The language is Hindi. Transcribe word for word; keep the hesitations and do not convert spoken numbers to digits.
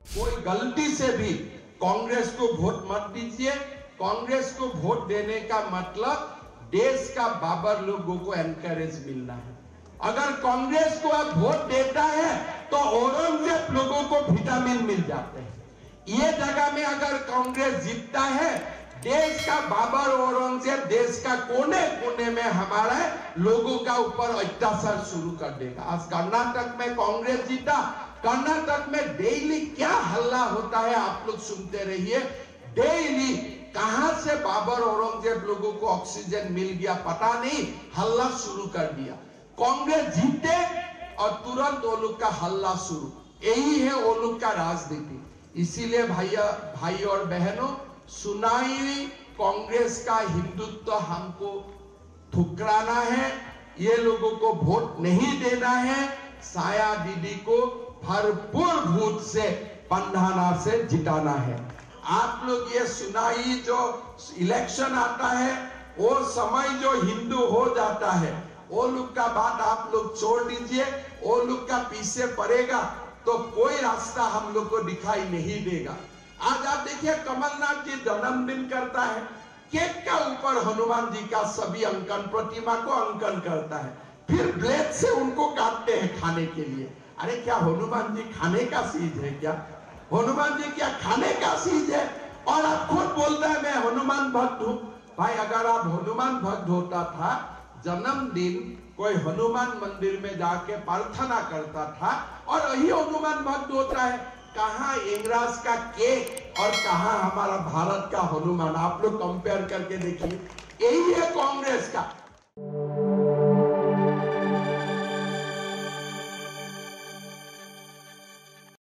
कोई गलती से भी कांग्रेस को वोट मत दीजिए। कांग्रेस को वोट देने का मतलब देश का बाबर लोगों को एनकरेज मिलना है। अगर कांग्रेस को अब वोट देता है तो औरंगजेब लोगों को विटामिन मिल जाते हैं। ये जगह में अगर कांग्रेस जीतता है, देश का बाबर औरंगजेब देश का कोने कोने में हमारे लोगों का ऊपर अत्याचार शुरू कर देगा। आज कर्नाटक में कांग्रेस जीता, कर्नाटक में डेली क्या हल्ला होता है आप लोग सुनते रहिए। डेली कहां से बाबर औरंगजेब लोगों को ऑक्सीजन मिल गया पता नहीं, हल्ला शुरू कर दिया। कांग्रेस जीते और तुरंत वो लोग का हल्ला शुरू। यही है वो लोग का राजनीति। इसीलिए भैया भाई और बहनों, सुनाई कांग्रेस का हिंदुत्व हमको ठुकराना है, ये लोगों को वोट नहीं देना है। साया दीदी को भरपूर वोट से पंधाना से जिताना है। आप लोग ये सुनाई जो इलेक्शन आता है, वो समय जो हिंदू हो जाता है, वो लोग का बात आप लोग छोड़ दीजिए। वो लोग का पीछे पड़ेगा तो कोई रास्ता हम लोग को दिखाई नहीं देगा। आज आप देखिए कमलनाथ जी जन्मदिन करता है, केक का ऊपर हनुमान जी का सभी अंकन, प्रतिमा को अंकन करता है, फिर ब्लेड से उनको काटते हैं खाने के लिए। अरे क्या हनुमान जी खाने का चीज है क्या? हनुमान जी क्या खाने का चीज है? और आप खुद बोलते हैं मैं हनुमान भक्त हूं। भाई अगर आप हनुमान भक्त होता था, जन्मदिन कोई हनुमान मंदिर में जाके प्रार्थना करता था और यही हनुमान भक्त होता है। कहां इंग्रज का केक और कहां हमारा भारत का हनुमान? आप लोग कंपेयर करके देखिए। यही है कांग्रेस का।